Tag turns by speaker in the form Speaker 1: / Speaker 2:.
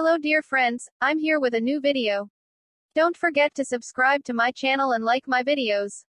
Speaker 1: Hello dear friends, I'm here with a new video. Don't forget to subscribe to my channel and like my videos.